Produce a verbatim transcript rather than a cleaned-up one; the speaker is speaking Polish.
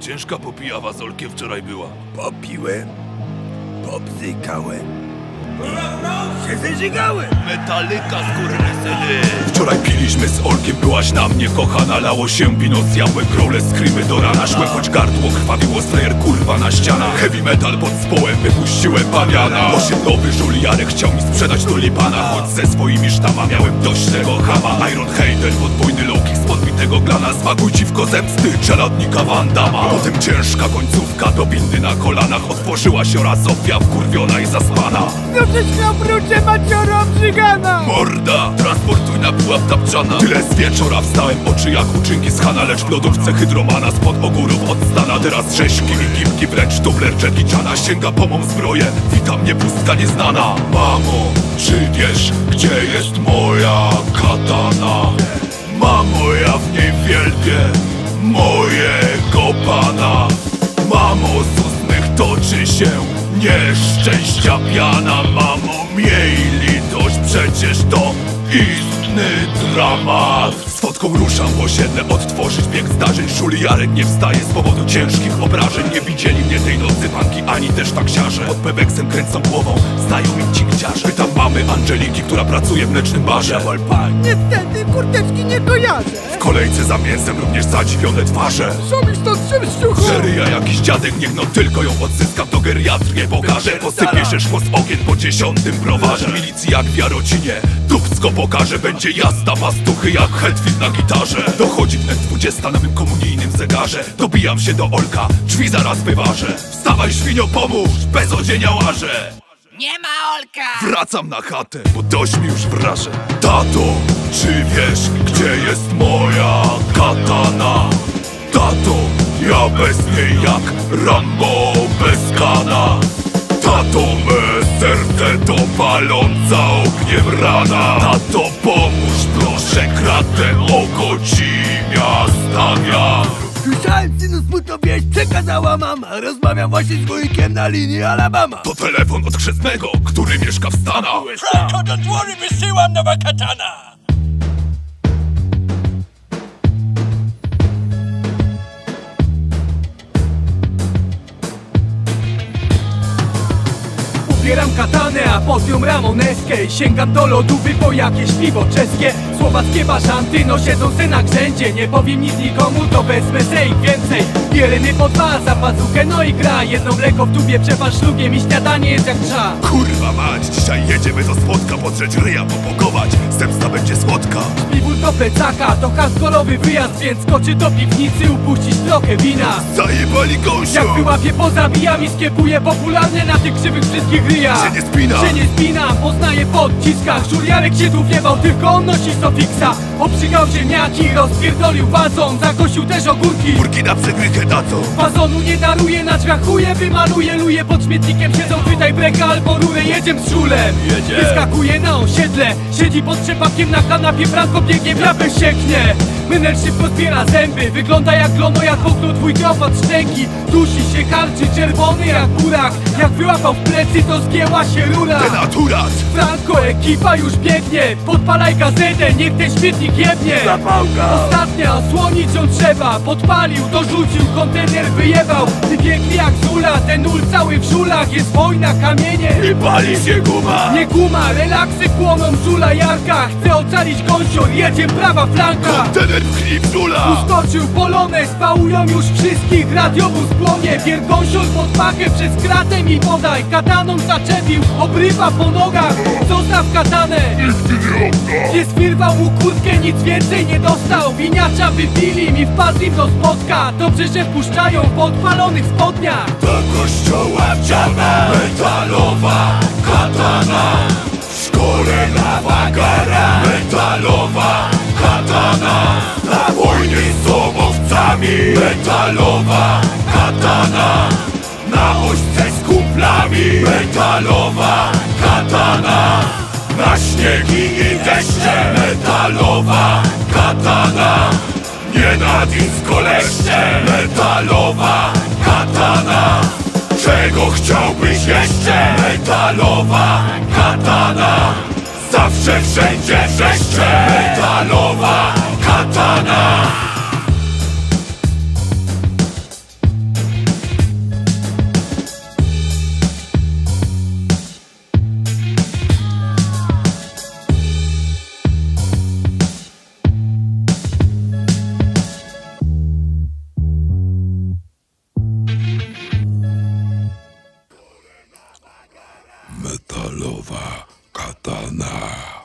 Ciężka popija z Olkiem wczoraj była. Popiłem, pobzykałem i się zeżygałem. Metalika, skurwysyny. Wczoraj piliśmy z Olkiem, byłaś na mnie kochana. Lało się wino, zjadłem grole, skrymy do rana. Szłem, choć gardło krwawiło, slayer kurwa na ścianach. Heavy metal pod społem, wypuściłem paniana. Osiedlowy żuliarek chciał mi sprzedać tulipana. Choć ze swoimi sztama miałem dość tego chama. Iron Hayden, podwójny low-kick z podbitego glana. Smakuj dziwko zemsty, czeladnika Van Damma. Potem ciężka końcówka do bindy na kolanach. Otworzyła się raz Sofia, wkurwiona i zaspana. Żeś miał brucie macioro obrzygana. Morda, transportuj na pułap tapczana. Tyle z wieczora wstałem, oczy jak uczynki z Hana. Lecz w lodówce hydromana spod ogórów odstana. Teraz rzeźki i gipki, wręcz tubler Jackie Chana. Sięga po mą zbroję, wita mnie pustka nieznana. Mamo, czy wiesz, gdzie jest moja katana? Mamo, ja w niej wielbię mojego pana. Mamo, z ust mych toczy się nieszczęścia piana. Mamo, miej litość, przecież to istny dramat. Z fotką ruszam w osiedle, odtworzyć bieg zdarzeń. Żuliarek nie wstaje z powodu ciężkich obrażeń. Nie widzieli mnie tej nocy panki, ani też taksiarze. Pod peweksem kręcą głową, znają mi ci gdziarze. Pytam mamy Angeliki, która pracuje w mlecznym barze. Niestety kurteczki nie kojarzę. W kolejce za mięsem również zadziwione twarze. Co mi stąd szybściuchu? Żeryja jakiś dziadek, niech no tylko ją odzyskam, to geriatrię pokażę. Posypie się szkło z okien po dziesiątym browarze. Milicji jak w Jarocinie, dupsko pokaże. Będzie jazda pastuchy jak Hetfield na gitarze. Dochodzi wnet dwudziesta na mym komunijnym zegarze. Dobijam się do Olka, drzwi zaraz wyważę. Wstawaj świnio, pomóż, bez odzienia łażę. Nie ma Olka! Wracam na chatę, bo dość mi już wrażę. Tato, czy wiesz, gdzie jest moja katana? Tato, ja bez niej jak Rambo bez kana. Tato, me serce to paląca ogniem rana. Tato, pomóż proszę, kratę oko ci stawiam. Słyszałem, synu, smutno wieść przekazała mama. Rozmawiam właśnie z wujkiem na linii Alabama. To telefon od chrzestnego, który mieszka w Stanach. Franco, do dwory wysyłam nowa katana! Ubieram katanę, a pod nią ramoneskę i sięgam do lodówy po jakieś piwo czeskie. Słowackie bażanty, no siedzą se na grzędzie. Nie powiem nic nikomu, to wezmę se ich więcej. Pieryny po dwa, za pazuchę, no i gra. Jedno mleko w tubie, przepasz szlugiem i śniadanie jest jak msza. Kurwa mać, dzisiaj jedziemy do Spodka, podrzeć ryja, popokować. Zemsta będzie słodka. Śpiwór do plecaka, to hardkorowy wyjazd, więc skoczy do piwnicy, upuścić trochę wina. Zajebali gąsią! Jak wyłapię poza wijami, skiepuję popularne na tych krzywych wszystkich ryjach. Się nie spina! Się nie spinam, poznaję po odciskach. Żuriarek się tu wiewał, tylko on nosi sofiksa. Obrzygał ziemniaki, rozpierdolił wazon. Zakosił też ogórki, Burki na przegrychę dadzą. wazonu nie daruje, na drzwiach chuje wymaluje. Luje pod śmietnikiem, siedzą chwytaj breka albo rurę. Jedziem z żulem, Jedzie. wyskakuje na osiedle. Siedzi pod trzepakiem na kanapie, Franko biegnie, wiapę sieknie. Menel szybko zbiera zęby, wygląda jak glono, jak połknął dwójkę opad szczęki. Dusi się, karczy, czerwony jak burak. Jak wyłapał w plecy, to zgięła się rura. Denaturat! Franko, ekipa już biegnie. Podpalaj gazetę, niech ten śmietnik jebnie. Zapałka! Ostatnia, osłonić ją trzeba. Podpalił, dorzucił, kontener wyjebał. Wybiegli jak zula, ten ul cały w żulach. Jest wojna, kamienie I pali się guma! nie guma, relaksy płoną, żula jarka. Chce ocalić gąsior, jedzie prawa flanka. Kontener w chlip żula! Uskoczył polonez, pałują już wszystkich. Radiowóz płonie, piergąsior pod pachę. Przez kratę mi podaj, kataną zaczepił. Obrywa po nogach, zostaw katanę. Pies wyrwał mu kurtkę, nic więcej nie dostał. Winiacza wypili, mi wpadli do spotka. Dobrze, że wpuszczają po odpalonych spodniach. Do kościoła wdziana metalowa katana. W szkole na wagara metalowa katana. Na wojnie z obowcami metalowa katana. Na ośce z kumplami metalowa katana. Na śniegi i deszcze metalowa katana. Nie na disco leszcze metalowa katana. Czego chciałbyś jeszcze? Metalowa katana. Zawsze wszędzie wreszcie metalowa katana. nowa katana.